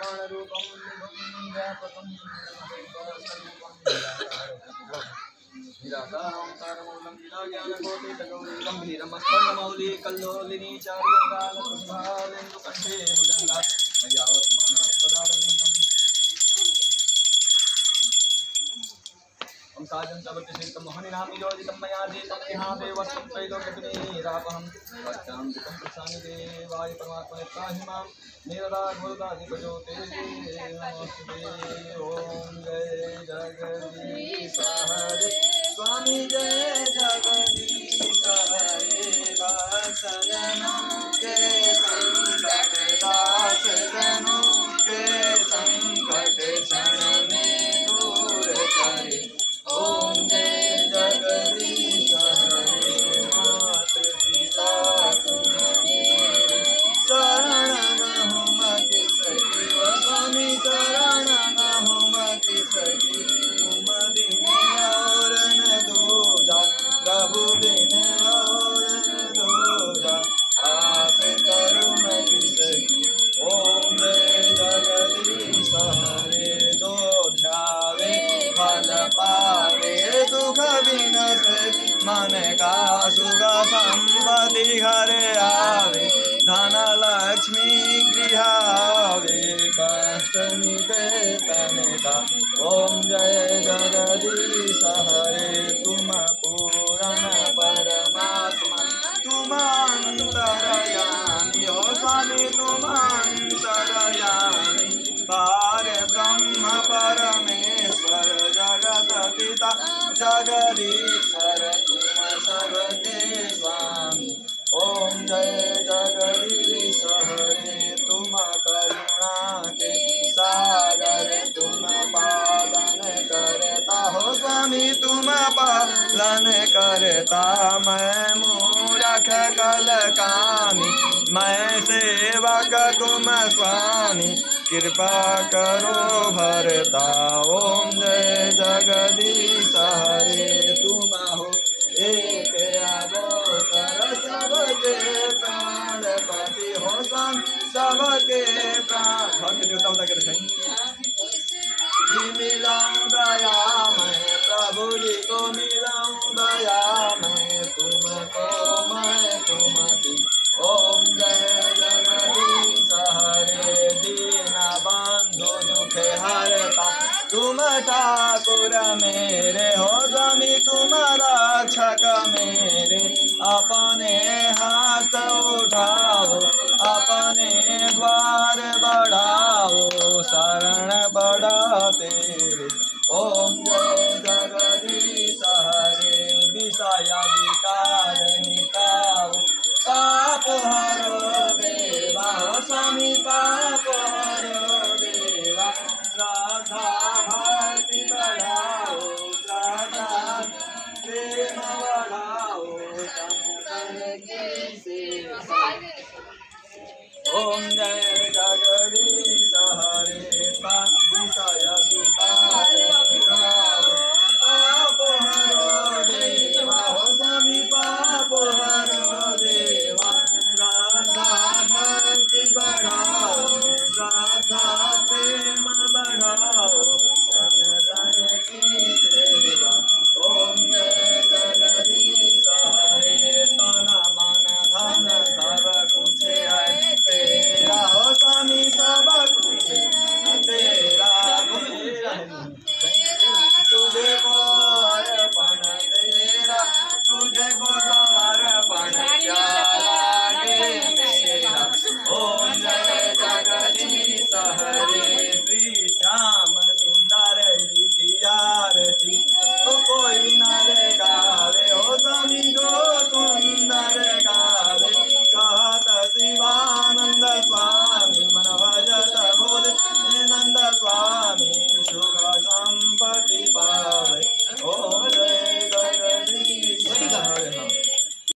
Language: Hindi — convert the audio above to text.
निर्वाणरूपं विभुं व्यापकं निराकारं गम्भीरमस्फुरणमौली कल्लोलिनी चारुङ्गालकुशभालेन्दुकण्ठे भुजङ्गा साजन तवतिशीतं मोहनिनाम योजितं मया जीतं इहां देवस्तं त्रैलोक्यतिमीरापहं सत्यान्तिकं प्रसानि देवाय परमात्मने त्राहि मां निरदाघोदाधिपजोते नमोस्तुते। ओम जय जगदीश हरे स्वामी जय जगदीश हरे शरणों के संकट दास जनों के संकट क्षण में दूर करे। ओम जय जगदीश हरे मात पिता शरण हूँ मति सखी स्वामी शरण हूँ मति सखी तुम बिन और न दूजा प्रभु बिन और न दूजा आस करूँ मति सखी। ओम जय जगदीश हरे जो ध्यावे फल पावे दुख विनसे मन का सुख संपत्ति घर आवे धन लक्ष्मी गृह आवे कष्ट मिटे तन का। ओम जय जगदीश हरे तुम पूर्ण परमात्मा तुम अंतरयामी हो स्वामी तुम अंतरयामी पार ब्रह्म परमेश्वर जगत पिता जगदीश्वर तुम सबके स्वामी। ओम जय जगदीश हरे तुम करुणा के सागर तुम पालन करता हो स्वामी तुम पालन करता। मैं मूरख कलकामी मैं सेवक तुम स्वामी कृपा करो भरता। ओम जय जगदीश हरे तुम हो एक अवतार सबके प्राणपति हो सबके प्राण भक्त देवता के मिलाऊं दया मैं प्रभु जी को मिलाऊं दया मैं तुमको मैं तुमकी। ओम जय जगदीश हरे दीन बंधु दुख हरता तुम ठाकुर मेरे हो स्वामी तुम रक्षक मेरे अपने हाथ उठाओ अपने द्वार बढ़ाओ शरण बड़ा तेरे। ओम जय जगदीश हरे विषया विकार निताओ पाप हरो देवा स्वामी पाप हरो देवा श्रद्धा भक्ति बढ़ाओ श्रद्धा प्रेम बढ़ाओ शंकर की सेवा। ओम जय